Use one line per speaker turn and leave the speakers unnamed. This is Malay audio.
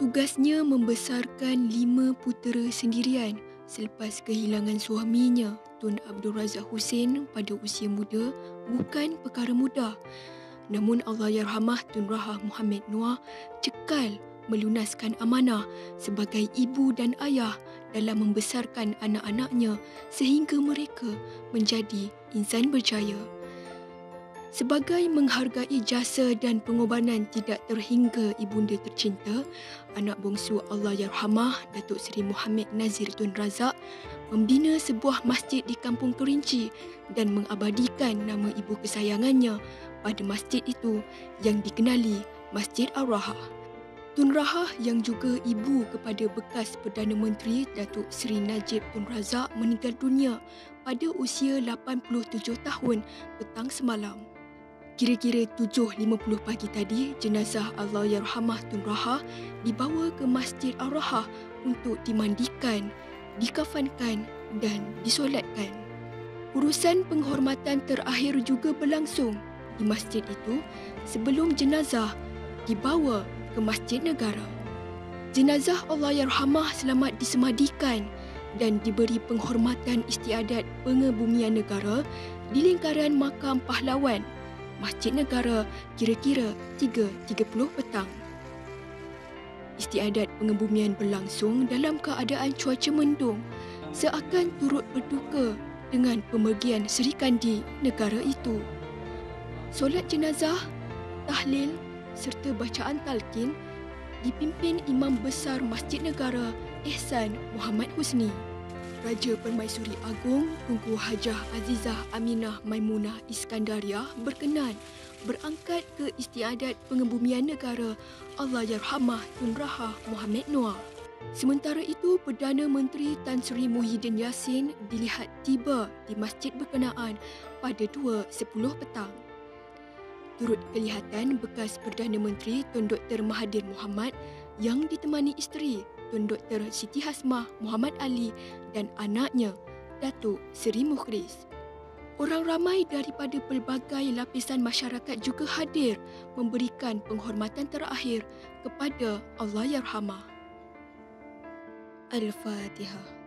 Tugasnya membesarkan 5 putera sendirian selepas kehilangan suaminya Tun Abdul Razak Husin pada usia muda bukan perkara mudah. Namun Allahyarhamah Tun Rahah Muhammad Noor cekal melunaskan amanah sebagai ibu dan ayah dalam membesarkan anak-anaknya sehingga mereka menjadi insan berjaya. Sebagai menghargai jasa dan pengorbanan tidak terhingga ibunda tercinta, anak bongsu Allahyarhamah Datuk Seri Muhammad Nazir Tun Razak membina sebuah masjid di Kampung Kerinci dan mengabadikan nama ibu kesayangannya pada masjid itu yang dikenali Masjid Ar-Rahah. Tun Rahah yang juga ibu kepada bekas Perdana Menteri Datuk Seri Najib Tun Razak meninggal dunia pada usia 87 tahun petang semalam. Kira-kira 7.50 pagi tadi, jenazah Allahyarhamah Tun Rahah dibawa ke Masjid Ar-Rahah untuk dimandikan, dikafankan dan disolatkan. Urusan penghormatan terakhir juga berlangsung di masjid itu sebelum jenazah dibawa ke Masjid Negara. Jenazah Allahyarhamah selamat disemadikan dan diberi penghormatan istiadat pengebumian negara di lingkaran Makam Pahlawan, Masjid Negara kira-kira 3.30 petang. Istiadat pengebumian berlangsung dalam keadaan cuaca mendung seakan turut berduka dengan pemergian Seri Kandi negara itu. Solat jenazah, tahlil serta bacaan talqin dipimpin Imam Besar Masjid Negara Ehsan Muhammad Husni. Raja Permaisuri Agong Tunku Hajah Azizah Aminah Maimunah Iskandariah berkenan berangkat ke istiadat pengebumian negara Allahyarhamah Tun Rahah Muhammad Noor. Sementara itu, Perdana Menteri Tan Sri Muhyiddin Yassin dilihat tiba di masjid berkenaan pada 2.10 petang. Turut kelihatan bekas Perdana Menteri Tun Dr. Mahathir Mohamad yang ditemani isteri Tun Dr. Siti Hasmah Muhammad Ali dan anaknya Datuk Seri Mukhris. Orang ramai daripada pelbagai lapisan masyarakat juga hadir memberikan penghormatan terakhir kepada Allahyarhamah. Al-Fatihah.